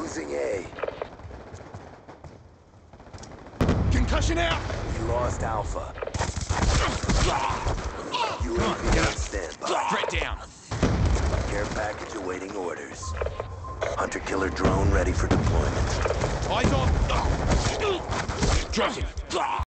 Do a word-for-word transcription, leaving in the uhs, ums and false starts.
Losing A. Concussion out! We lost Alpha. U A V on standby. Threat down. Care package awaiting orders. Hunter-killer drone ready for deployment. Eyes on. Drop him.